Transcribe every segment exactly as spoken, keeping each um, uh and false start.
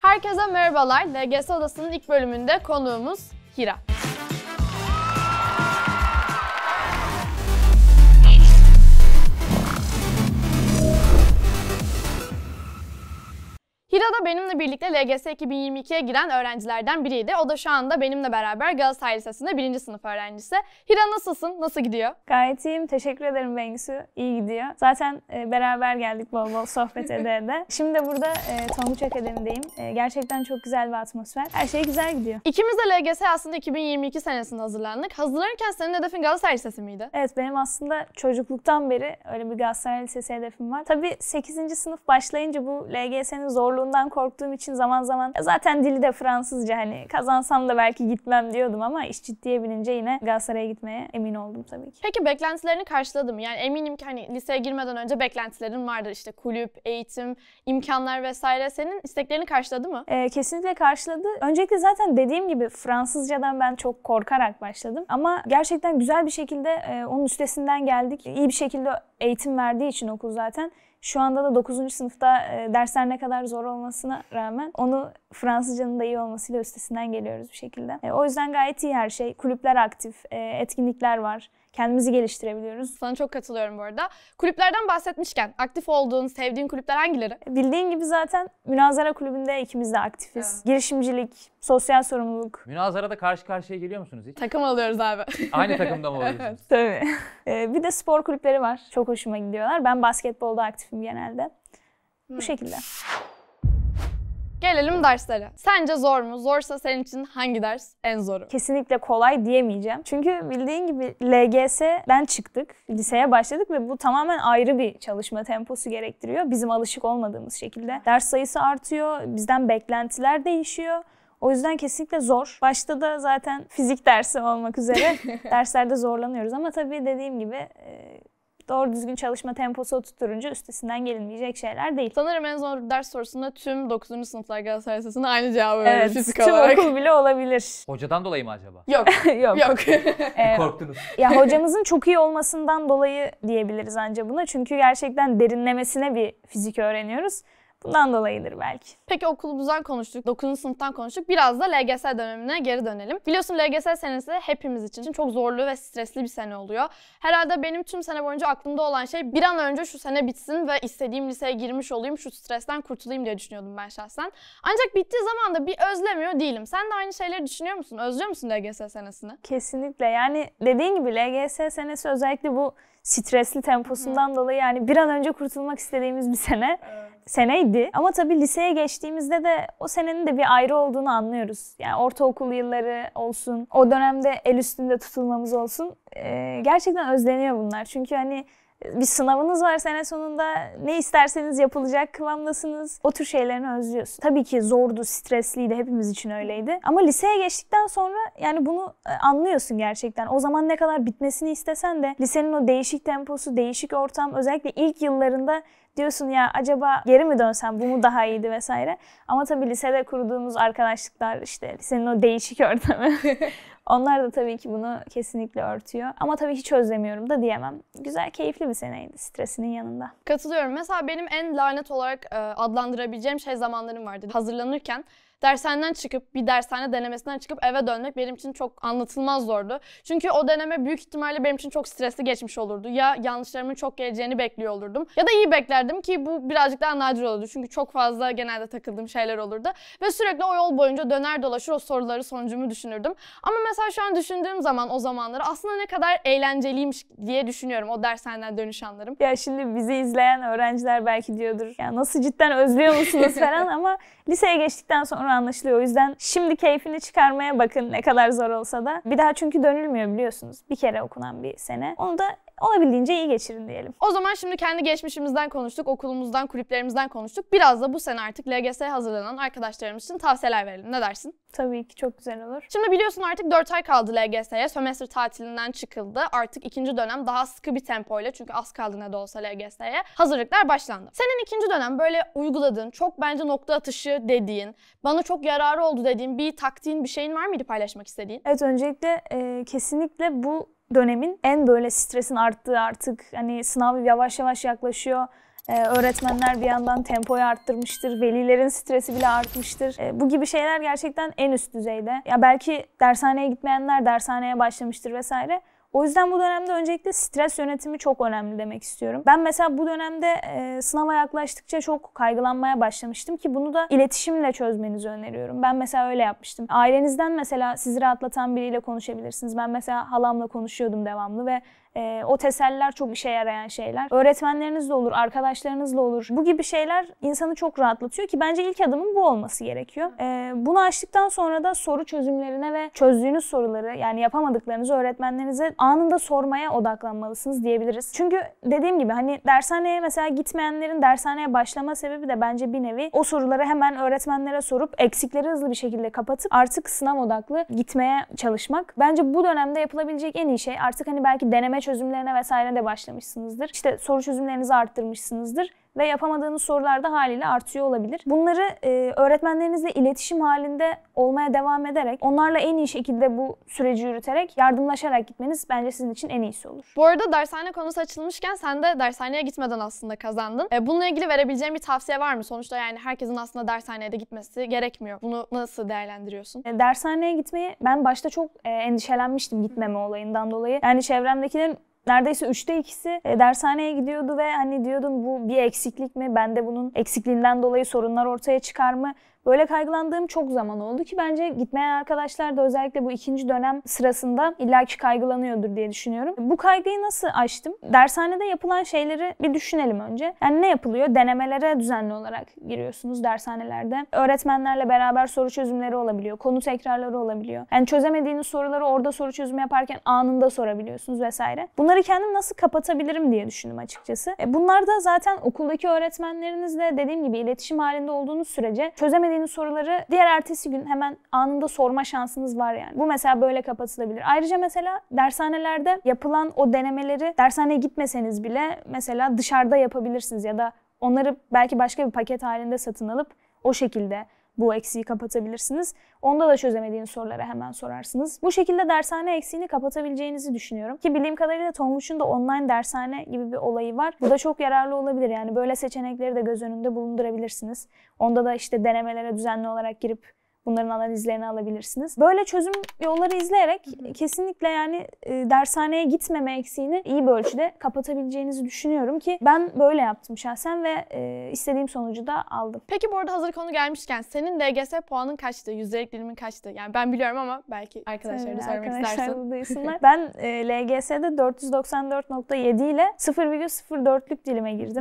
Herkese merhabalar. L G S Odası'nın ilk bölümünde konuğumuz Hira. Hira da benimle birlikte L G S iki bin yirmi ikiye giren öğrencilerden biriydi. O da şu anda benimle beraber Galatasaray Lisesi'nde birinci sınıf öğrencisi. Hira nasılsın? Nasıl gidiyor? Gayet iyiyim. Teşekkür ederim Bengüsü. İyi gidiyor. Zaten e, beraber geldik bol bol sohbet ede ede. Şimdi de burada e, Tonguç Akademi'deyim. E, gerçekten çok güzel bir atmosfer. Her şey güzel gidiyor. İkimiz de L G S aslında iki bin yirmi iki senesinde hazırlandık. Hazırlanırken senin hedefin Galatasaray Lisesi miydi? Evet, benim aslında çocukluktan beri öyle bir Galatasaray Lisesi hedefim var. Tabii sekizinci sınıf başlayınca bu L G S'nin zorluğundan korktuğum için zaman zaman zaten dili de Fransızca, hani kazansam da belki gitmem diyordum ama iş ciddiye binince yine Galatasaray'a gitmeye emin oldum tabii ki. Peki beklentilerini karşıladı mı? Yani eminim ki hani liseye girmeden önce beklentilerin vardır, işte kulüp, eğitim, imkanlar vesaire. Senin isteklerini karşıladı mı? Ee, kesinlikle karşıladı. Öncelikle zaten dediğim gibi Fransızcadan ben çok korkarak başladım ama gerçekten güzel bir şekilde e, onun üstesinden geldik. İyi bir şekilde eğitim verdiği için okul zaten. Şu anda da dokuzuncu sınıfta e, dersler ne kadar zor olmasına rağmen onu Fransızcanın da iyi olmasıyla üstesinden geliyoruz bir şekilde. E, o yüzden gayet iyi her şey. Kulüpler aktif, e, etkinlikler var. Kendimizi geliştirebiliyoruz. Sana çok katılıyorum bu arada. Kulüplerden bahsetmişken aktif olduğun, sevdiğin kulüpler hangileri? Bildiğin gibi zaten Münazara Kulübü'nde ikimiz de aktifiz. Evet. Girişimcilik, sosyal sorumluluk. Münazarada karşı karşıya geliyor musunuz hiç? Takım alıyoruz abi. Aynı takımda mı oluyorsunuz? Tabii. Ee, bir de spor kulüpleri var. Çok hoşuma gidiyorlar. Ben basketbolda aktifim genelde. Hmm. Bu şekilde. Gelelim derslere. Sence zor mu? Zorsa senin için hangi ders en zoru? Kesinlikle kolay diyemeyeceğim. Çünkü bildiğin gibi L G S'den çıktık, liseye başladık ve bu tamamen ayrı bir çalışma temposu gerektiriyor. Bizim alışık olmadığımız şekilde. Ders sayısı artıyor, bizden beklentiler değişiyor. O yüzden kesinlikle zor. Başta da zaten fizik dersi olmak üzere derslerde zorlanıyoruz ama tabii dediğim gibi doğru düzgün çalışma temposu oturtunca üstesinden gelinmeyecek şeyler değil. Sanırım en zor ders sorusunda tüm dokuzuncu sınıflar Galatasaray Lisesi'nde aynı cevabı evet, veriyor fizik tüm olarak. okul bile olabilir. Hocadan dolayı mı acaba? Yok. Yok. Yok. ee, Korktunuz. Ya hocamızın çok iyi olmasından dolayı diyebiliriz ancak buna. Çünkü gerçekten derinlemesine bir fizik öğreniyoruz. Bundan dolayıdır belki. Peki okulumuzdan konuştuk, dokuzuncu sınıftan konuştuk. Biraz da L G S dönemine geri dönelim. Biliyorsun L G S senesi hepimiz için çok zorlu ve stresli bir sene oluyor. Herhalde benim tüm sene boyunca aklımda olan şey bir an önce şu sene bitsin ve istediğim liseye girmiş olayım, şu stresten kurtulayım diye düşünüyordum ben şahsen. Ancak bittiği zaman da bir özlemiyor değilim. Sen de aynı şeyleri düşünüyor musun? Özlüyor musun L G S senesini? Kesinlikle. Yani dediğin gibi L G S senesi özellikle bu stresli temposundan Hı. dolayı yani bir an önce kurtulmak istediğimiz bir sene. Evet. Seneydi. Ama tabii liseye geçtiğimizde de o senenin de bir ayrı olduğunu anlıyoruz. Yani ortaokul yılları olsun, o dönemde el üstünde tutulmamız olsun. Ee, gerçekten özleniyor bunlar. Çünkü hani bir sınavınız var sene sonunda, ne isterseniz yapılacak kıvamdasınız. O tür şeylerini özlüyorsun. Tabii ki zordu, stresliydi, hepimiz için öyleydi. Ama liseye geçtikten sonra yani bunu anlıyorsun gerçekten. O zaman ne kadar bitmesini istesen de lisenin o değişik temposu, değişik ortam, özellikle ilk yıllarında diyorsun ya acaba geri mi dönsem, bu mu daha iyiydi vesaire. Ama tabii lisede kurduğumuz arkadaşlıklar, işte lisenin o değişik ortamı onlar da tabii ki bunu kesinlikle örtüyor. Ama tabii hiç özlemiyorum da diyemem. Güzel, keyifli bir seneydi stresinin yanında. Katılıyorum. Mesela benim en lanet olarak adlandırabileceğim şey zamanlarım vardı. Hazırlanırken dershaneden çıkıp, bir dershane denemesinden çıkıp eve dönmek benim için çok anlatılmaz zordu. Çünkü o deneme büyük ihtimalle benim için çok stresli geçmiş olurdu. Ya yanlışlarımın çok geleceğini bekliyor olurdum ya da iyi beklerdim ki bu birazcık daha nadir olurdu. Çünkü çok fazla genelde takıldığım şeyler olurdu. Ve sürekli o yol boyunca döner dolaşır o soruları, sonucumu düşünürdüm. Ama mesela şu an düşündüğüm zaman o zamanları aslında ne kadar eğlenceliymiş diye düşünüyorum o dershaneden dönüş anlarım. Ya şimdi bizi izleyen öğrenciler belki diyordur ya nasıl, cidden özlüyor musunuz falan ama liseye geçtikten sonra anlaşılıyor. O yüzden şimdi keyfini çıkarmaya bakın, ne kadar zor olsa da. Bir daha çünkü dönülmüyor biliyorsunuz. Bir kere okunan bir sene. Onu da olabildiğince iyi geçirin diyelim. O zaman şimdi kendi geçmişimizden konuştuk, okulumuzdan, kulüplerimizden konuştuk. Biraz da bu sene artık L G S'ye hazırlanan arkadaşlarımız için tavsiyeler verelim. Ne dersin? Tabii ki, çok güzel olur. Şimdi biliyorsun artık dört ay kaldı L G S'ye. Sömestr tatilinden çıkıldı. Artık ikinci dönem daha sıkı bir tempoyla, çünkü az kaldı ne de olsa L G S'ye, hazırlıklar başlandı. Senin ikinci dönem böyle uyguladığın, çok bence nokta atışı dediğin, bana çok yararı oldu dediğin bir taktiğin, bir şeyin var mıydı paylaşmak istediğin? Evet, öncelikle e, kesinlikle bu dönemin en böyle stresin arttığı, artık hani sınav yavaş yavaş yaklaşıyor. Ee, öğretmenler bir yandan tempoyu arttırmıştır, velilerin stresi bile artmıştır. Ee, bu gibi şeyler gerçekten en üst düzeyde. Ya belki dershaneye gitmeyenler dershaneye başlamıştır vesaire. O yüzden bu dönemde öncelikle stres yönetimi çok önemli demek istiyorum. Ben mesela bu dönemde e, sınava yaklaştıkça çok kaygılanmaya başlamıştım ki bunu da iletişimle çözmenizi öneriyorum. Ben mesela öyle yapmıştım. Ailenizden mesela sizi rahatlatan biriyle konuşabilirsiniz. Ben mesela halamla konuşuyordum devamlı ve E, o teselliler çok işe yarayan şeyler. Öğretmenlerinizle olur, arkadaşlarınızla olur. Bu gibi şeyler insanı çok rahatlatıyor ki bence ilk adımın bu olması gerekiyor. E, bunu aştıktan sonra da soru çözümlerine ve çözdüğünüz soruları, yani yapamadıklarınızı öğretmenlerinize anında sormaya odaklanmalısınız diyebiliriz. Çünkü dediğim gibi hani dershaneye mesela gitmeyenlerin dershaneye başlama sebebi de bence bir nevi o soruları hemen öğretmenlere sorup eksikleri hızlı bir şekilde kapatıp artık sınav odaklı gitmeye çalışmak. Bence bu dönemde yapılabilecek en iyi şey artık hani belki deneme çözümlerine vesaire de başlamışsınızdır. İşte soru çözümlerinizi arttırmışsınızdır ve yapamadığınız sorular da haliyle artıyor olabilir. Bunları e, öğretmenlerinizle iletişim halinde olmaya devam ederek, onlarla en iyi şekilde bu süreci yürüterek, yardımlaşarak gitmeniz bence sizin için en iyisi olur. Bu arada dershane konusu açılmışken sen de dershaneye gitmeden aslında kazandın. E, bununla ilgili verebileceğin bir tavsiye var mı? Sonuçta yani herkesin aslında dershaneye de gitmesi gerekmiyor. Bunu nasıl değerlendiriyorsun? E, dershaneye gitmeyi ben başta çok e, endişelenmiştim gitmeme olayından dolayı. Yani çevremdekilerin neredeyse üçte ikisi e, dershaneye gidiyordu ve hani diyordum bu bir eksiklik mi? Ben de bunun eksikliğinden dolayı sorunlar ortaya çıkar mı? Böyle kaygılandığım çok zaman oldu ki bence gitmeyen arkadaşlar da özellikle bu ikinci dönem sırasında illaki kaygılanıyordur diye düşünüyorum. Bu kaygıyı nasıl aştım? Dershanede yapılan şeyleri bir düşünelim önce. Yani ne yapılıyor? Denemelere düzenli olarak giriyorsunuz dershanelerde. Öğretmenlerle beraber soru çözümleri olabiliyor. Konu tekrarları olabiliyor. Yani çözemediğiniz soruları orada soru çözümü yaparken anında sorabiliyorsunuz vesaire. Bunları kendim nasıl kapatabilirim diye düşündüm açıkçası. E bunlar da zaten okuldaki öğretmenlerinizle dediğim gibi iletişim halinde olduğunuz sürece çözemediğiniz soruları diğer ertesi gün hemen anında sorma şansınız var yani. Bu mesela böyle kapatılabilir. Ayrıca mesela dershanelerde yapılan o denemeleri dershaneye gitmeseniz bile mesela dışarıda yapabilirsiniz ya da onları belki başka bir paket halinde satın alıp o şekilde bu eksiği kapatabilirsiniz. Onda da çözemediğiniz soruları hemen sorarsınız. Bu şekilde dershane eksiğini kapatabileceğinizi düşünüyorum. Ki bildiğim kadarıyla Tonguç'un da online dershane gibi bir olayı var. Bu da çok yararlı olabilir. Yani böyle seçenekleri de göz önünde bulundurabilirsiniz. Onda da işte denemelere düzenli olarak girip bunların analizlerini alabilirsiniz. Böyle çözüm yolları izleyerek kesinlikle yani e, dershaneye gitmeme eksiğini iyi bir ölçüde kapatabileceğinizi düşünüyorum ki ben böyle yaptım şahsen ve e, istediğim sonucu da aldım. Peki bu arada hazır konu gelmişken senin L G S puanın kaçtı? Yüzdelik dilimin kaçtı? Yani ben biliyorum ama belki arkadaşlara da sormak istersin. Duysunlar. Ben e, L G S'de dört yüz doksan dört nokta yedi ile sıfır virgül sıfır dörtlük dilime girdim.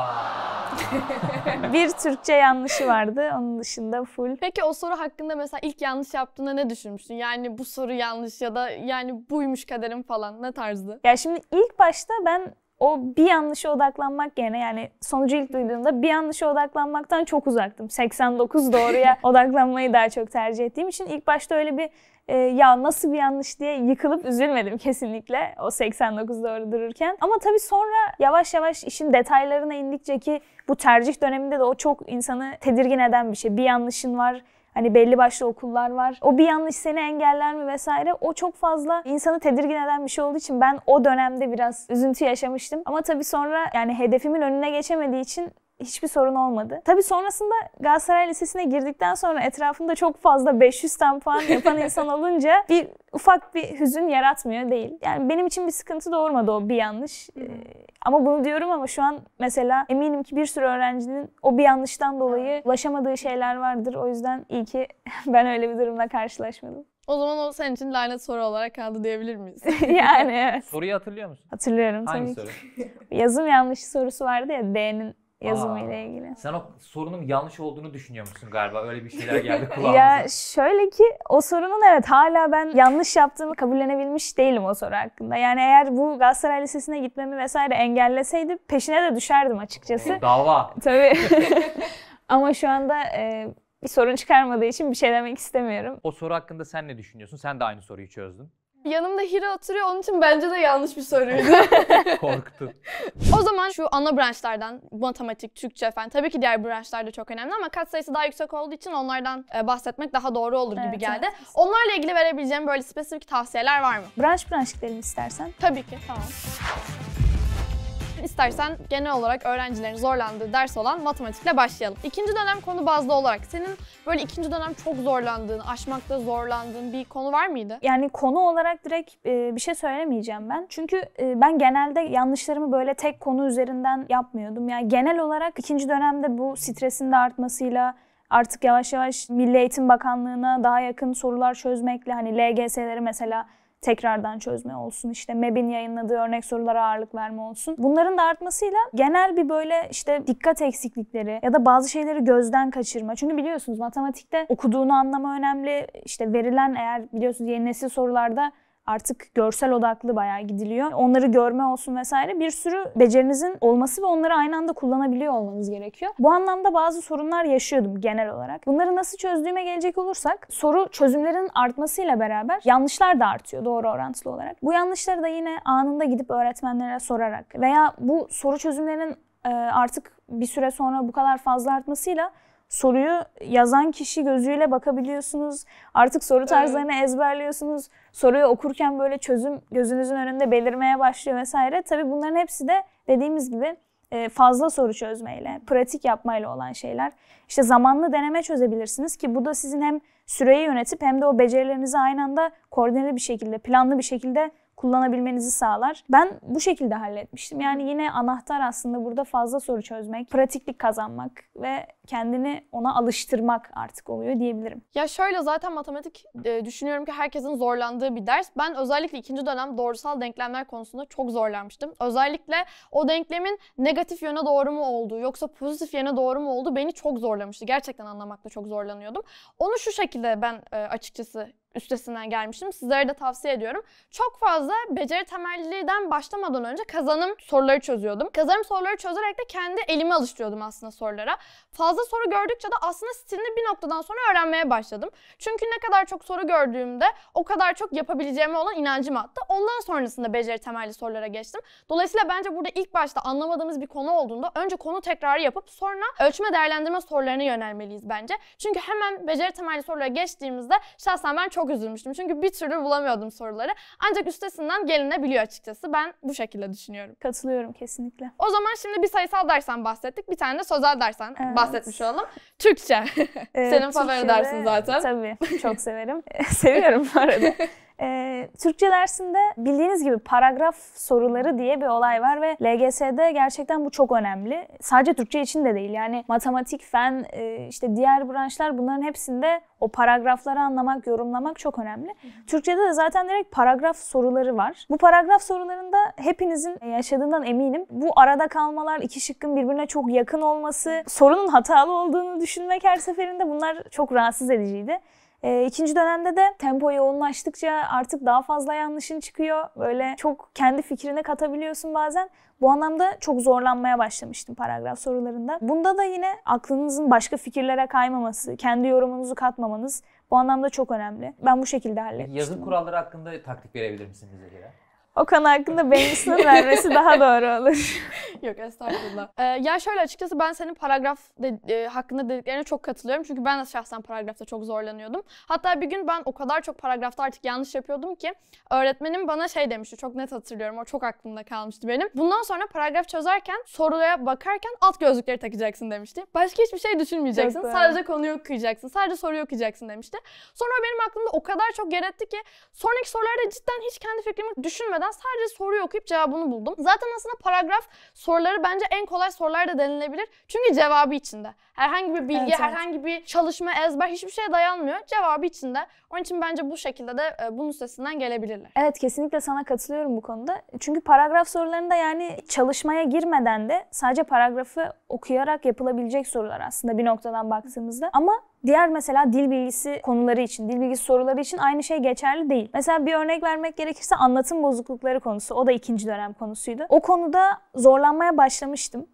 Bir Türkçe yanlışı vardı. Onun dışında full. Peki o soru hakkında mesela ilk yanlış yaptığında ne düşünmüştün? Yani bu soru yanlış ya da yani buymuş kaderim falan ne tarzdı? Ya şimdi ilk başta ben o bir yanlışa odaklanmak yerine yani sonucu ilk duyduğumda bir yanlışa odaklanmaktan çok uzaktım. seksen dokuz doğruya odaklanmayı daha çok tercih ettiğim için ilk başta öyle bir e, ya nasıl bir yanlış diye yıkılıp üzülmedim kesinlikle o seksen dokuz doğru dururken. Ama tabii sonra yavaş yavaş işin detaylarına indikçe ki bu tercih döneminde de o çok insanı tedirgin eden bir şey. Bir yanlışın var. Hani belli başlı okullar var. O bir yanlış seni engeller mi vesaire. O çok fazla insanı tedirgin eden bir şey olduğu için ben o dönemde biraz üzüntü yaşamıştım. Ama tabii sonra yani hedefimin önüne geçemediği için hiçbir sorun olmadı. Tabii sonrasında Galatasaray Lisesi'ne girdikten sonra etrafımda çok fazla beş yüz tam puan yapan insan olunca bir ufak bir hüzün yaratmıyor değil. Yani benim için bir sıkıntı doğurmadı o bir yanlış. Ee, ama bunu diyorum ama şu an mesela eminim ki bir sürü öğrencinin o bir yanlıştan dolayı ulaşamadığı şeyler vardır. O yüzden iyi ki ben öyle bir durumla karşılaşmadım. O zaman o senin için lanet soru olarak kaldı diyebilir miyiz? Yani evet. Soruyu hatırlıyor musun? Hatırlıyorum Hangi tabii ki. soru? Yazım yanlışı sorusu vardı ya D'nin yazımıyla ilgili. Sen o sorunun yanlış olduğunu düşünüyor musun galiba? Öyle bir şeyler geldi kulağımıza. Ya şöyle ki o sorunun evet hala ben yanlış yaptığımı kabullenebilmiş değilim o soru hakkında. Yani eğer bu Galatasaray Lisesi'ne gitmemi vesaire engelleseydi peşine de düşerdim açıkçası. Dava. Tabii. Ama şu anda e, bir sorun çıkarmadığı için bir şey demek istemiyorum. O soru hakkında sen ne düşünüyorsun? Sen de aynı soruyu çözdün. Yanımda Hira oturuyor, onun için bence de yanlış bir soruydu. Korktun. O zaman şu ana branşlardan, matematik, Türkçe, fen, tabii ki diğer branşlar da çok önemli ama katsayısı daha yüksek olduğu için onlardan bahsetmek daha doğru olur gibi Evet, geldi. evet. Onlarla ilgili verebileceğim böyle spesifik tavsiyeler var mı? Branş branş gidelim istersen. Tabii ki, tamam. istersen genel olarak öğrencilerin zorlandığı ders olan matematikle başlayalım. İkinci dönem konu bazlı olarak senin böyle ikinci dönem çok zorlandığın, aşmakta zorlandığın bir konu var mıydı? Yani konu olarak direkt e, bir şey söylemeyeceğim ben. Çünkü e, ben genelde yanlışlarımı böyle tek konu üzerinden yapmıyordum. Yani genel olarak ikinci dönemde bu stresin de artmasıyla artık yavaş yavaş Milli Eğitim Bakanlığı'na daha yakın sorular çözmekle, hani L G S'leri mesela tekrardan çözme olsun, işte M E B'in yayınladığı örnek sorulara ağırlık verme olsun. Bunların da artmasıyla genel bir böyle işte dikkat eksiklikleri ya da bazı şeyleri gözden kaçırma. Çünkü biliyorsunuz matematikte okuduğunu anlama önemli. İşte verilen, eğer biliyorsunuz yeni nesil sorularda artık görsel odaklı bayağı gidiliyor. Onları görme olsun vesaire, bir sürü becerinizin olması ve onları aynı anda kullanabiliyor olmanız gerekiyor. Bu anlamda bazı sorunlar yaşıyordum genel olarak. Bunları nasıl çözdüğüme gelecek olursak, soru çözümlerinin artmasıyla beraber yanlışlar da artıyor doğru orantılı olarak. Bu yanlışları da yine anında gidip öğretmenlere sorarak veya bu soru çözümlerinin artık bir süre sonra bu kadar fazla artmasıyla soruyu yazan kişi gözüyle bakabiliyorsunuz. Artık soru tarzlarını evet. ezberliyorsunuz. Soruyu okurken böyle çözüm gözünüzün önünde belirmeye başlıyor vesaire. Tabii bunların hepsi de dediğimiz gibi fazla soru çözmeyle, pratik yapmayla olan şeyler. İşte zamanlı deneme çözebilirsiniz ki bu da sizin hem süreyi yönetip hem de o becerilerinizi aynı anda koordineli bir şekilde, planlı bir şekilde kullanabilmenizi sağlar. Ben bu şekilde halletmiştim. Yani yine anahtar aslında burada fazla soru çözmek, pratiklik kazanmak ve kendini ona alıştırmak artık oluyor diyebilirim. Ya şöyle, zaten matematik e, düşünüyorum ki herkesin zorlandığı bir ders. Ben özellikle ikinci dönem doğrusal denklemler konusunda çok zorlanmıştım. Özellikle o denklemin negatif yöne doğru mu olduğu yoksa pozitif yöne doğru mu olduğu beni çok zorlamıştı. Gerçekten anlamakta çok zorlanıyordum. Onu şu şekilde ben e, açıkçası üstesinden gelmiştim. Sizlere de tavsiye ediyorum. Çok fazla beceri temelliden başlamadan önce kazanım soruları çözüyordum. Kazanım soruları çözerek de kendi elimi alıştırıyordum aslında sorulara. Fazla soru gördükçe de aslında stilini bir noktadan sonra öğrenmeye başladım. Çünkü ne kadar çok soru gördüğümde o kadar çok yapabileceğime olan inancım arttı. Ondan sonrasında beceri temelli sorulara geçtim. Dolayısıyla bence burada ilk başta anlamadığımız bir konu olduğunda önce konu tekrarı yapıp sonra ölçme değerlendirme sorularına yönelmeliyiz bence. Çünkü hemen beceri temelli sorulara geçtiğimizde şahsen ben çok Çok üzülmüştüm. Çünkü bir türlü bulamıyordum soruları. Ancak üstesinden gelinebiliyor açıkçası. Ben bu şekilde düşünüyorum. Katılıyorum kesinlikle. O zaman şimdi bir sayısal dersten bahsettik. Bir tane de sözel dersten evet. bahsetmiş olalım. Türkçe. Ee, Senin favori dersin zaten. Tabii. Çok severim. Seviyorum bu arada. Ee, Türkçe dersinde bildiğiniz gibi paragraf soruları diye bir olay var ve L G S'de gerçekten bu çok önemli. Sadece Türkçe için de değil, yani matematik, fen, işte diğer branşlar, bunların hepsinde o paragrafları anlamak, yorumlamak çok önemli. Hı hı. Türkçe'de de zaten direkt paragraf soruları var. Bu paragraf sorularında hepinizin yaşadığından eminim. Bu arada kalmalar, iki şıkkın birbirine çok yakın olması, sorunun hatalı olduğunu düşünmek her seferinde, bunlar çok rahatsız ediciydi. E, ikinci dönemde de tempo yoğunlaştıkça artık daha fazla yanlışın çıkıyor. Böyle çok kendi fikrini katabiliyorsun bazen. Bu anlamda çok zorlanmaya başlamıştım paragraf sorularında. Bunda da yine aklınızın başka fikirlere kaymaması, kendi yorumunuzu katmamanız bu anlamda çok önemli. Ben bu şekilde halletmiştim. Yazım kuralları hakkında taktik verebilir misin bize göre? O konu hakkında Bengisu'nun vermesi daha doğru olur. Yok, estağfurullah. Ee, ya şöyle, açıkçası ben senin paragraf de, e, hakkında dediklerine çok katılıyorum. Çünkü ben de şahsen paragrafta çok zorlanıyordum. Hatta bir gün ben o kadar çok paragrafta artık yanlış yapıyordum ki öğretmenim bana şey demişti, çok net hatırlıyorum, o çok aklımda kalmıştı benim. Bundan sonra paragraf çözerken, soruya bakarken alt gözlükleri takacaksın demişti. Başka hiçbir şey düşünmeyeceksin. Sadece konuyu okuyacaksın, sadece soruyu okuyacaksın demişti. Sonra benim aklımda o kadar çok yer etti ki sonraki sorularda cidden hiç kendi fikrimi düşünmeden sadece soruyu okuyup cevabını buldum. Zaten aslında paragraf soruları bence en kolay sorular da denilebilir. Çünkü cevabı içinde. Herhangi bir bilgi, evet, evet. herhangi bir çalışma, ezber, hiçbir şeye dayanmıyor. Cevabı içinde. Onun için bence bu şekilde de bunun üstesinden gelebilirler. Evet, kesinlikle sana katılıyorum bu konuda. Çünkü paragraf sorularında yani çalışmaya girmeden de sadece paragrafı okuyarak yapılabilecek sorular aslında bir noktadan baktığımızda. Ama diğer mesela dil bilgisi konuları için, dil bilgisi soruları için aynı şey geçerli değil. Mesela bir örnek vermek gerekirse anlatım bozuklukları konusu. O da ikinci dönem konusuydu. O konuda zorlanmaya başlamıştım.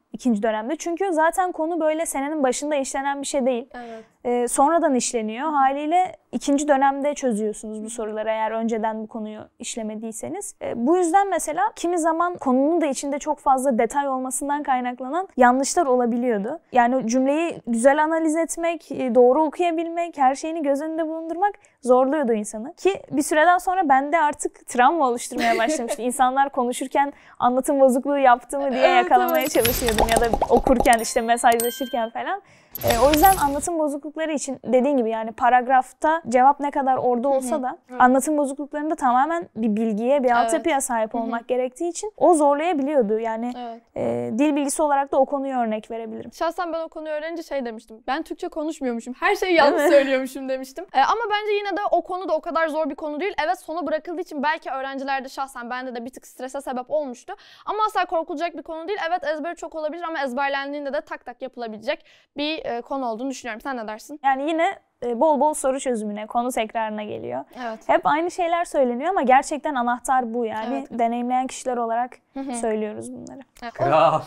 ikinci dönemde. Çünkü zaten konu böyle senenin başında işlenen bir şey değil. Evet. Ee, sonradan işleniyor. Haliyle ikinci dönemde çözüyorsunuz bu soruları eğer önceden bu konuyu işlemediyseniz. Ee, bu yüzden mesela kimi zaman konunun da içinde çok fazla detay olmasından kaynaklanan yanlışlar olabiliyordu. Yani cümleyi güzel analiz etmek, doğru okuyabilmek, her şeyini göz önünde bulundurmak zorluyordu insanı. Ki bir süreden sonra bende artık travma oluşturmaya başlamıştı. İnsanlar konuşurken anlatım bozukluğu yaptı mı diye Evet, yakalamaya evet. çalışıyordum ya da okurken işte mesajlaşırken falan. Ee, o yüzden anlatım bozuklukları için dediğin gibi yani paragrafta cevap ne kadar orada olsa da Evet. anlatım bozukluklarında tamamen bir bilgiye, bir Evet. altyapıya sahip olmak gerektiği için o zorlayabiliyordu. Yani Evet. e, dil bilgisi olarak da o konuyu örnek verebilirim. Şahsen ben o konuyu öğrenince şey demiştim. Ben Türkçe konuşmuyormuşum. Her şeyi yanlış Evet. söylüyormuşum demiştim. Ee, ama bence yine de o konu da o kadar zor bir konu değil. Evet, sona bırakıldığı için belki öğrencilerde şahsen bende de bir tık strese sebep olmuştu. Ama asla korkulacak bir konu değil. Evet, ezberi çok olabilir ama ezberlendiğinde de tak tak yapılabilecek bir e, konu olduğunu düşünüyorum. Sen ne dersin? Yani yine e, bol bol soru çözümüne, konu tekrarına geliyor. Evet. Hep aynı şeyler söyleniyor ama gerçekten anahtar bu yani. Evet. Deneyimleyen kişiler olarak Hı hı. söylüyoruz bunları. Evet. Kral.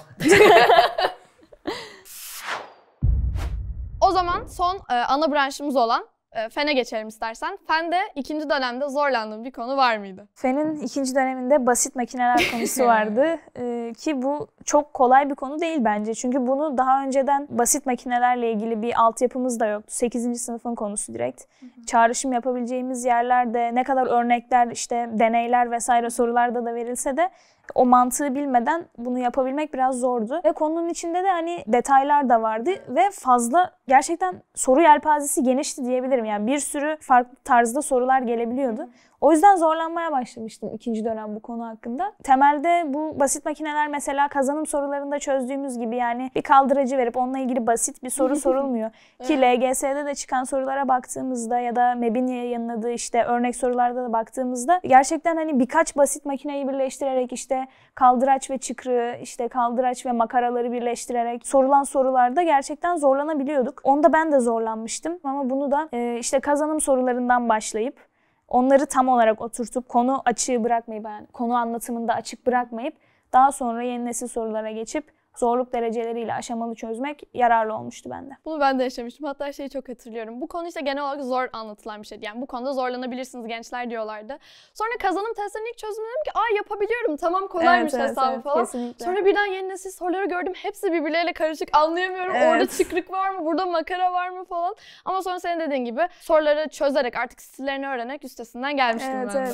O zaman son e, ana branşımız olan e, Fen'e geçelim istersen. Fen'de ikinci dönemde zorlandığın bir konu var mıydı? Fen'in ikinci döneminde basit makineler konusu vardı. Ee, ki bu çok kolay bir konu değil bence. Çünkü bunu daha önceden basit makinelerle ilgili bir altyapımız da yoktu. sekizinci sınıfın konusu direkt. Çağrışım yapabileceğimiz yerlerde ne kadar örnekler, işte deneyler vesaire sorularda da verilse de o mantığı bilmeden bunu yapabilmek biraz zordu. Ve konunun içinde de hani detaylar da vardı ve fazla gerçekten soru yelpazesi genişti diyebilirim. Yani bir sürü farklı tarzda sorular gelebiliyordu. O yüzden zorlanmaya başlamıştım ikinci dönem bu konu hakkında. Temelde bu basit makineler mesela kazanım sorularında çözdüğümüz gibi yani bir kaldıracı verip onunla ilgili basit bir soru sorulmuyor. Ki L G S'de de çıkan sorulara baktığımızda ya da M E B'in yayınladığı işte örnek sorularda da baktığımızda gerçekten hani birkaç basit makineyi birleştirerek işte kaldıraç ve çıkrığı, işte kaldıraç ve makaraları birleştirerek sorulan sorularda gerçekten zorlanabiliyorduk. Onda ben de zorlanmıştım ama bunu da e, işte kazanım sorularından başlayıp onları tam olarak oturtup konu açığı bırakmayıp yani konu anlatımında açık bırakmayıp daha sonra yeni nesil sorulara geçip zorluk dereceleriyle aşamalı çözmek yararlı olmuştu bende. Bunu ben de yaşamıştım. Hatta şeyi çok hatırlıyorum. Bu konu işte genel olarak zor anlatılan bir şeydi. Yani bu konuda zorlanabilirsiniz gençler diyorlardı. Sonra kazanım testlerinin ilk çözümünde dedim ki aa yapabiliyorum, tamam kolaymış Evet, evet, hesabı evet, falan. kesinlikle. Sonra birden yeni nesil soruları gördüm. Hepsi birbirleriyle karışık, anlayamıyorum. Evet. Orada çıkrık var mı, burada makara var mı falan. Ama sonra senin dediğin gibi soruları çözerek artık stillerini öğrenerek üstesinden gelmiştim Evet, ben de. evet.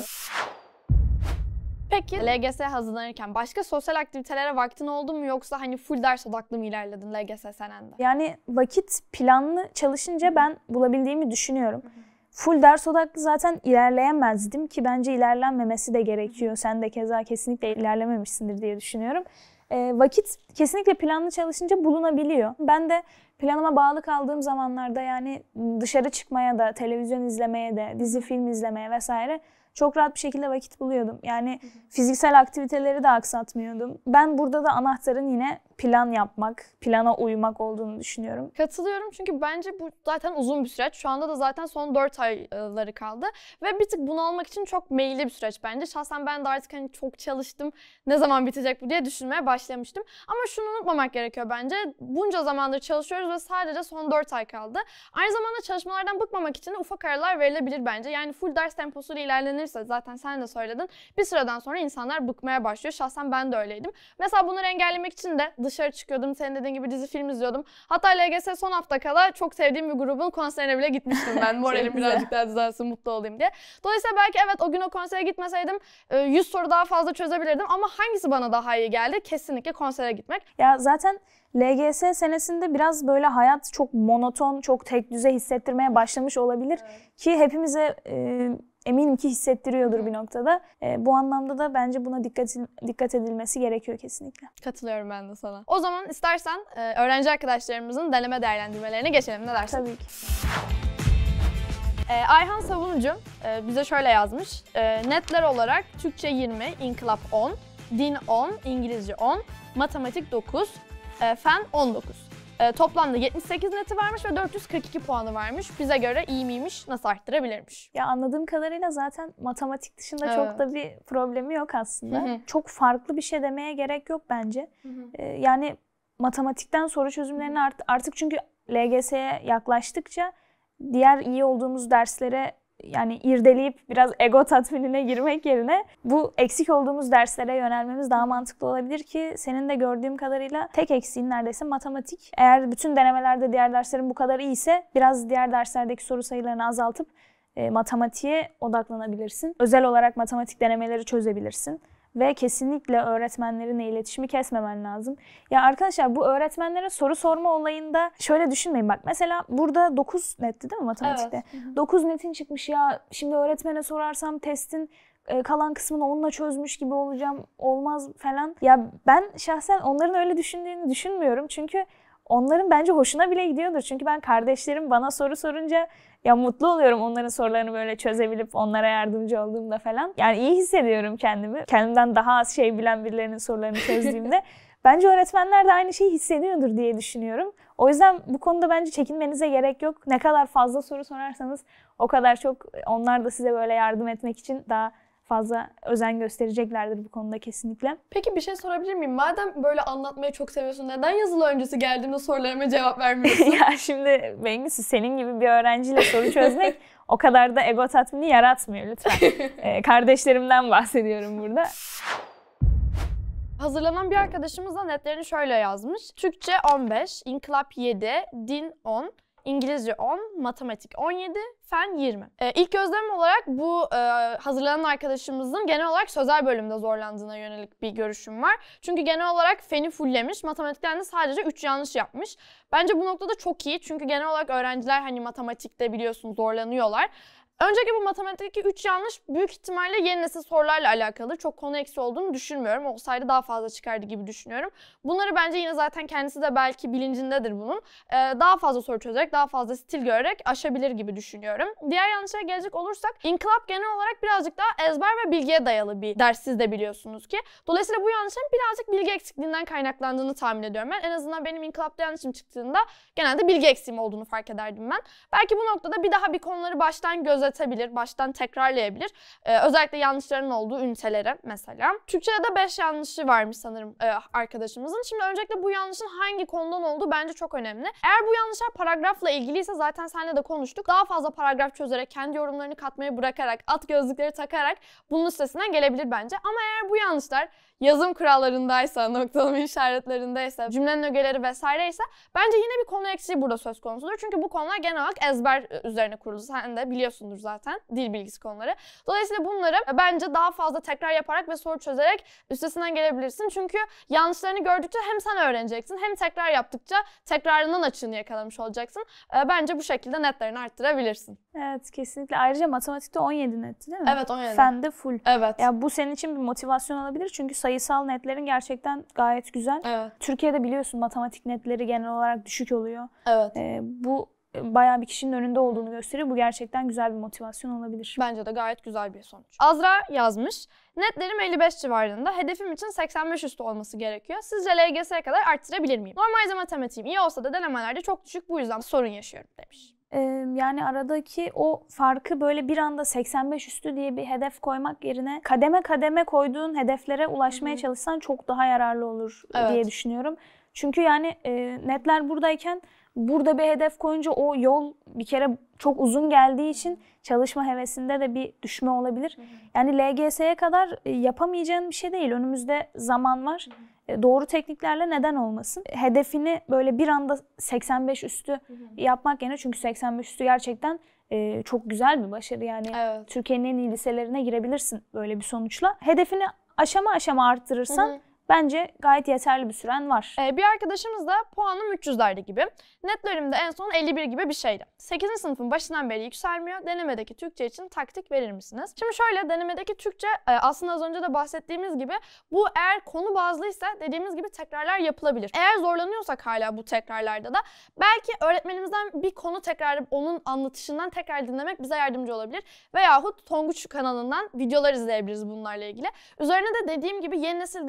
Peki L G S'ye hazırlanırken başka sosyal aktivitelere vaktin oldu mu yoksa hani full ders odaklı mı ilerledin L G S senende? Yani vakit planlı çalışınca ben bulabildiğimi düşünüyorum. Full ders odaklı zaten ilerleyemezdim ki bence ilerlenmemesi de gerekiyor. Sen de keza kesinlikle ilerlememişsindir diye düşünüyorum. E, vakit kesinlikle planlı çalışınca bulunabiliyor. Ben de planıma bağlı kaldığım zamanlarda yani dışarı çıkmaya da, televizyon izlemeye de, dizi film izlemeye vesaire çok rahat bir şekilde vakit buluyordum. Yani fiziksel aktiviteleri de aksatmıyordum. Ben burada da anahtarın yine plan yapmak, plana uymak olduğunu düşünüyorum. Katılıyorum çünkü bence bu zaten uzun bir süreç. Şu anda da zaten son dört ayları kaldı. Ve bir tık bunalmak için çok meyilli bir süreç bence. Şahsen ben de artık hani çok çalıştım, ne zaman bitecek bu diye düşünmeye başlamıştım. Ama şunu unutmamak gerekiyor bence. Bunca zamandır çalışıyoruz ve sadece son dört ay kaldı. Aynı zamanda çalışmalardan bıkmamak için de ufak aralar verilebilir bence. Yani full ders temposuyla ilerlenirse, zaten sen de söyledin, bir süreden sonra insanlar bıkmaya başlıyor. Şahsen ben de öyleydim. Mesela bunları engellemek için de dışarı çıkıyordum. Senin dediğin gibi dizi film izliyordum. Hatta L G S son hafta kala çok sevdiğim bir grubun konserine bile gitmiştim ben. Moralim birazcık daha düzelsin, mutlu olayım diye. Dolayısıyla belki evet o gün o konsere gitmeseydim yüz soru daha fazla çözebilirdim ama hangisi bana daha iyi geldi? Kesinlikle konsere gitmek. Ya zaten L G S senesinde biraz böyle hayat çok monoton, çok tek düze hissettirmeye başlamış olabilir. Evet. Ki hepimize e, eminim ki hissettiriyordur bir noktada. E, bu anlamda da bence buna dikkat, dikkat edilmesi gerekiyor kesinlikle. Katılıyorum ben de sana. O zaman istersen e, öğrenci arkadaşlarımızın deneme değerlendirmelerine geçelim. Ne dersin? Tabii ki. E, Ayhan Savunucu e, bize şöyle yazmış. E, netler olarak Türkçe yirmi, İnkılap on, Din on, İngilizce on, Matematik dokuz, e, Fen on dokuz. E, toplamda yetmiş sekiz neti varmış ve dört yüz kırk iki puanı varmış. Bize göre iyi miymiş, nasıl arttırabilirmiş? Ya anladığım kadarıyla zaten matematik dışında Evet. çok da bir problemi yok aslında. Hı hı. Çok farklı bir şey demeye gerek yok bence. Hı hı. Ee, yani matematikten soru çözümlerini art, artık çünkü L G S'ye yaklaştıkça diğer iyi olduğumuz derslere yani irdeleyip biraz ego tatminine girmek yerine bu eksik olduğumuz derslere yönelmemiz daha mantıklı olabilir ki senin de gördüğüm kadarıyla tek eksiğin neredeyse matematik. Eğer bütün denemelerde diğer derslerin bu kadar iyiyse biraz diğer derslerdeki soru sayılarını azaltıp e, matematiğe odaklanabilirsin. Özel olarak matematik denemeleri çözebilirsin. Ve kesinlikle öğretmenlerinle iletişimi kesmemen lazım. Ya arkadaşlar bu öğretmenlere soru sorma olayında şöyle düşünmeyin. Bak mesela burada dokuz netti değil mi matematikte? Evet. dokuz netin çıkmış ya. Şimdi öğretmene sorarsam testin kalan kısmını onunla çözmüş gibi olacağım. Olmaz falan. Ya ben şahsen onların öyle düşündüğünü düşünmüyorum. Çünkü onların bence hoşuna bile gidiyordur. Çünkü ben kardeşlerim bana soru sorunca ya mutlu oluyorum onların sorularını böyle çözebilip onlara yardımcı olduğumda falan. Yani iyi hissediyorum kendimi. Kendimden daha az şey bilen birilerinin sorularını çözdüğümde. Bence öğretmenler de aynı şeyi hissediyordur diye düşünüyorum. O yüzden bu konuda bence çekinmenize gerek yok. Ne kadar fazla soru sorarsanız o kadar çok onlar da size böyle yardım etmek için daha fazla özen göstereceklerdir bu konuda kesinlikle. Peki bir şey sorabilir miyim? Madem böyle anlatmayı çok seviyorsun, neden yazılı öncesi geldiğimde sorularıma cevap vermiyorsun? Ya şimdi Bengüsü senin gibi bir öğrenciyle soru çözmek o kadar da ego tatmini yaratmıyor lütfen. ee, kardeşlerimden bahsediyorum burada. Hazırlanan bir arkadaşımız da netlerini şöyle yazmış. Türkçe on beş, İnkılap yedi, Din on, İngilizce on, Matematik on yedi, Fen yirmi. Ee, ilk gözlemim olarak bu e, hazırlanan arkadaşımızın genel olarak sözel bölümde zorlandığına yönelik bir görüşüm var. Çünkü genel olarak Fen'i fulllemiş, matematikten de sadece üç yanlış yapmış. Bence bu noktada çok iyi çünkü genel olarak öğrenciler hani matematikte biliyorsun zorlanıyorlar. Önceki bu matematikteki üç yanlış büyük ihtimalle yeni nesil sorularla alakalı. Çok konu eksi olduğunu düşünmüyorum. Olsaydı daha fazla çıkardı gibi düşünüyorum. Bunları bence yine zaten kendisi de belki bilincindedir bunun. Ee, daha fazla soru çözerek, daha fazla stil görerek aşabilir gibi düşünüyorum. Diğer yanlışlara gelecek olursak, İnkılap genel olarak birazcık daha ezber ve bilgiye dayalı bir ders, siz de biliyorsunuz ki. Dolayısıyla bu yanlışların birazcık bilgi eksikliğinden kaynaklandığını tahmin ediyorum ben. En azından benim İnkılap'ta yanlışım çıktığında genelde bilgi eksiğim olduğunu fark ederdim ben. Belki bu noktada bir daha bir konuları baştan göze edebilir, baştan tekrarlayabilir. Ee, özellikle yanlışların olduğu ünitelere mesela. Türkçe'de de beş yanlışı varmış sanırım e, arkadaşımızın. Şimdi öncelikle bu yanlışın hangi konudan olduğu bence çok önemli. Eğer bu yanlışlar paragrafla ilgiliyse zaten seninle de konuştuk. Daha fazla paragraf çözerek, kendi yorumlarını katmaya bırakarak, at gözlükleri takarak bunun üstesinden gelebilir bence. Ama eğer bu yanlışlar yazım kurallarındaysa, noktalama işaretlerindeyse, cümlenin ögeleri vesaireyse bence yine bir konu eksiği burada söz konusudur. Çünkü bu konular genel olarak ezber üzerine kurulu. Sen de biliyorsundur zaten dil bilgisi konuları. Dolayısıyla bunları bence daha fazla tekrar yaparak ve soru çözerek üstesinden gelebilirsin. Çünkü yanlışlarını gördükçe hem sen öğreneceksin hem tekrar yaptıkça tekrarından açığını yakalamış olacaksın. Bence bu şekilde netlerini arttırabilirsin. Evet kesinlikle. Ayrıca matematikte on yedi netti değil mi? Evet on yedi. Fen'de full. Evet. Ya bu senin için bir motivasyon olabilir çünkü sayısal netlerin gerçekten gayet güzel. Evet. Türkiye'de biliyorsun matematik netleri genel olarak düşük oluyor. Evet. Ee, bu bayağı bir kişinin önünde olduğunu gösteriyor. Bu gerçekten güzel bir motivasyon olabilir. Bence de gayet güzel bir sonuç. Azra yazmış. Netlerim elli beş civarında. Hedefim için seksen beş üstü olması gerekiyor. Sizce L G S'ye kadar arttırabilir miyim? Normalde matematiğim iyi olsa da denemelerde çok düşük. Bu yüzden sorun yaşıyorum demiş. Ee, yani aradaki o farkı böyle bir anda seksen beş üstü diye bir hedef koymak yerine kademe kademe koyduğun hedeflere ulaşmaya Hı-hı. çalışsan çok daha yararlı olur evet. diye düşünüyorum. Çünkü yani e, netler buradayken burada bir hedef koyunca o yol bir kere çok uzun geldiği için çalışma hevesinde de bir düşme olabilir. Hı hı. Yani L G S'ye kadar yapamayacağın bir şey değil. Önümüzde zaman var. Hı hı. Doğru tekniklerle neden olmasın? Hedefini böyle bir anda seksen beş üstü hı hı. yapmak yerine çünkü seksen beş üstü gerçekten e, çok güzel bir başarı. Yani evet. Türkiye'nin en iyi liselerine girebilirsin böyle bir sonuçla. Hedefini aşama aşama arttırırsan hı hı. bence gayet yeterli bir süren var. Ee, bir arkadaşımız da puanım üç yüzlerde gibi. Netlerimde en son elli bir gibi bir şeydi. sekizinci sınıfın başından beri yükselmiyor. Denemedeki Türkçe için taktik verir misiniz? Şimdi şöyle, denemedeki Türkçe aslında az önce de bahsettiğimiz gibi bu eğer konu bazlıysa dediğimiz gibi tekrarlar yapılabilir. Eğer zorlanıyorsak hala bu tekrarlarda da belki öğretmenimizden bir konu tekrar onun anlatışından tekrar dinlemek bize yardımcı olabilir. Veyahut Tonguç kanalından videolar izleyebiliriz bunlarla ilgili. Üzerine de dediğim gibi yeni nesil değil,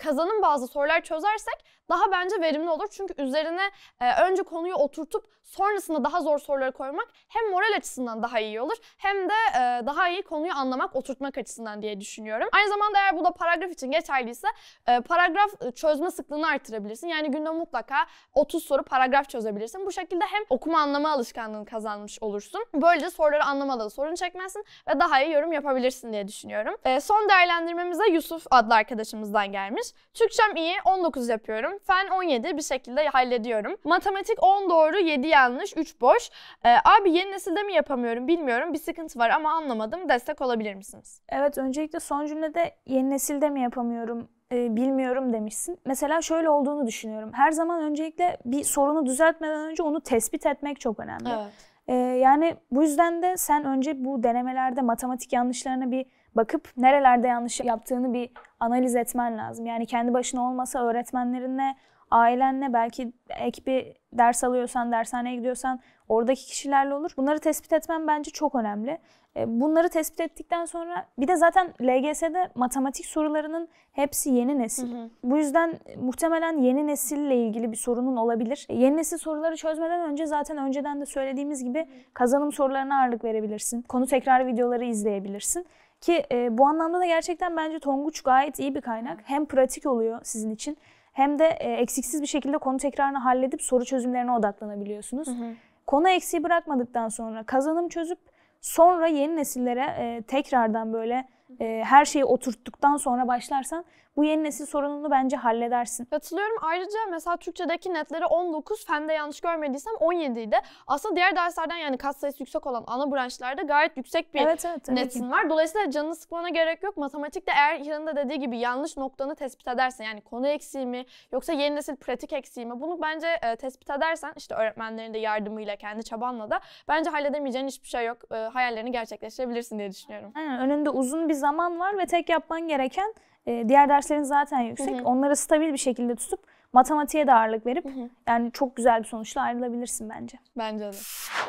kazanım bazı sorular çözersek daha bence verimli olur. Çünkü üzerine e, önce konuyu oturtup sonrasında daha zor soruları koymak hem moral açısından daha iyi olur hem de e, daha iyi konuyu anlamak, oturtmak açısından diye düşünüyorum. Aynı zamanda eğer bu da paragraf için geçerliyse e, paragraf çözme sıklığını artırabilirsin. Yani günde mutlaka otuz soru paragraf çözebilirsin. Bu şekilde hem okuma anlama alışkanlığını kazanmış olursun. Böylece soruları anlamada da sorun çekmezsin ve daha iyi yorum yapabilirsin diye düşünüyorum. E, son değerlendirmemize Yusuf adlı arkadaşımızdan gelmiş. Türkçem iyi, on dokuz yapıyorum. Fen on yedi, bir şekilde hallediyorum. Matematik on doğru, yedi yanlış, üç boş. Ee, abi yeni nesilde mi yapamıyorum bilmiyorum. Bir sıkıntı var ama anlamadım. Destek olabilir misiniz? Evet, öncelikle son cümlede yeni nesilde mi yapamıyorum e, bilmiyorum demişsin. Mesela şöyle olduğunu düşünüyorum. Her zaman öncelikle bir sorunu düzeltmeden önce onu tespit etmek çok önemli. Evet. E, yani bu yüzden de sen önce bu denemelerde matematik yanlışlarına bir bakıp nerelerde yanlış yaptığını bir analiz etmen lazım. Yani kendi başına olmasa öğretmenlerinle, ailenle, belki ek bir ders alıyorsan, dershaneye gidiyorsan oradaki kişilerle olur. Bunları tespit etmen bence çok önemli. Bunları tespit ettikten sonra bir de zaten L G S'de matematik sorularının hepsi yeni nesil. Hı hı. Bu yüzden muhtemelen yeni nesille ilgili bir sorunun olabilir. Yeni nesil soruları çözmeden önce zaten önceden de söylediğimiz gibi kazanım sorularına ağırlık verebilirsin. Konu tekrar videoları izleyebilirsin. Ki e, bu anlamda da gerçekten bence Tonguç gayet iyi bir kaynak. Hem pratik oluyor sizin için hem de e, eksiksiz bir şekilde konu tekrarını halledip soru çözümlerine odaklanabiliyorsunuz. Hı hı. Konu eksiği bırakmadıktan sonra kazanım çözüp sonra yeni nesillere e, tekrardan böyle e, her şeyi oturttuktan sonra başlarsan bu yeni nesil sorununu bence halledersin. Katılıyorum. Ayrıca mesela Türkçedeki netleri on dokuz, fende yanlış görmediysem on yedi idi. Aslında diğer derslerden, yani katsayısı yüksek olan ana branşlarda gayet yüksek bir evet, evet, netin var. Dolayısıyla canını sıkmana gerek yok. Matematikte eğer yanında dediği gibi yanlış noktanı tespit edersen, yani konu eksiği mi yoksa yeni nesil pratik eksiği mi, bunu bence e, tespit edersen işte öğretmenlerin de yardımıyla, kendi çabanla da bence halledemeyeceğin hiçbir şey yok. E, hayallerini gerçekleştirebilirsin diye düşünüyorum. Aynen, önünde uzun bir zaman var ve tek yapman gereken e, diğer derslerin zaten yüksek. Hı hı. Onları stabil bir şekilde tutup matematiğe de ağırlık verip hı hı. yani çok güzel bir sonuçla ayrılabilirsin bence. Bence de.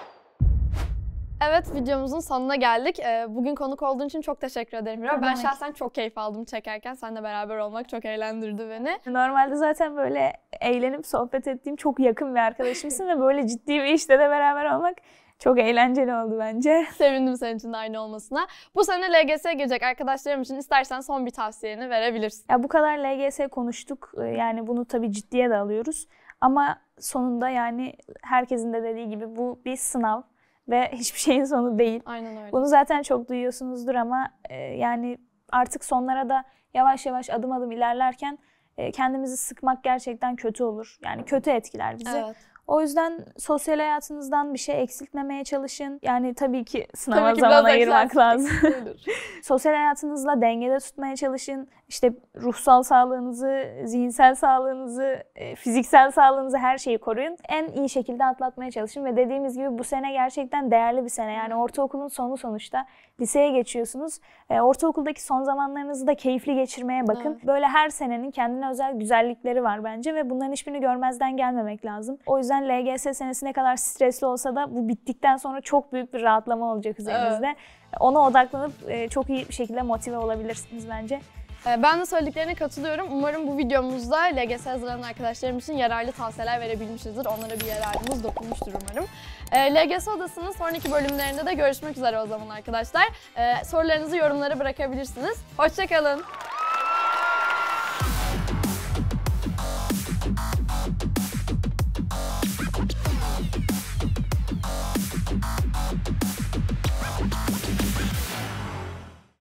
Evet, videomuzun sonuna geldik. Bugün konuk olduğun için çok teşekkür ederim. Ben demek? şahsen çok keyif aldım çekerken. Seninle beraber olmak çok eğlendirdi beni. Normalde zaten böyle eğlenip sohbet ettiğim çok yakın bir arkadaşımsın ve böyle ciddi bir işte de beraber olmak çok eğlenceli oldu bence. Sevindim senin için de aynı olmasına. Bu sene L G S'ye girecek arkadaşlarım için istersen son bir tavsiyeni verebilirsin. Ya bu kadar L G S konuştuk. Yani bunu tabii ciddiye de alıyoruz. Ama sonunda yani herkesin de dediği gibi bu bir sınav. Ve hiçbir şeyin sonu değil. Aynen öyle. Bunu zaten çok duyuyorsunuzdur ama e, yani artık sonlara da yavaş yavaş adım adım ilerlerken e, kendimizi sıkmak gerçekten kötü olur. Yani kötü etkiler bizi. Evet. O yüzden sosyal hayatınızdan bir şey eksiltmemeye çalışın. Yani tabii ki sınava tabii ki zaman ayırmak lazım. Sosyal hayatınızla dengede tutmaya çalışın. İşte ruhsal sağlığınızı, zihinsel sağlığınızı, fiziksel sağlığınızı, her şeyi koruyun. En iyi şekilde atlatmaya çalışın ve dediğimiz gibi bu sene gerçekten değerli bir sene. Yani ortaokulun sonu sonuçta. Liseye geçiyorsunuz. E, ortaokuldaki son zamanlarınızı da keyifli geçirmeye bakın. Evet. Böyle her senenin kendine özel güzellikleri var bence ve bunların hiçbirini görmezden gelmemek lazım. O yüzden L G S senesi ne kadar stresli olsa da bu bittikten sonra çok büyük bir rahatlama olacak üzerinizde. Evet. Ona odaklanıp e, çok iyi bir şekilde motive olabilirsiniz bence. Ben de söylediklerine katılıyorum. Umarım bu videomuzda L G S hazırlanan arkadaşlarım için yararlı tavsiyeler verebilmişizdir. Onlara bir yararımız dokunmuştur umarım. L G S Odası'nın sonraki bölümlerinde de görüşmek üzere o zaman arkadaşlar. Sorularınızı yorumlara bırakabilirsiniz. Hoşça kalın.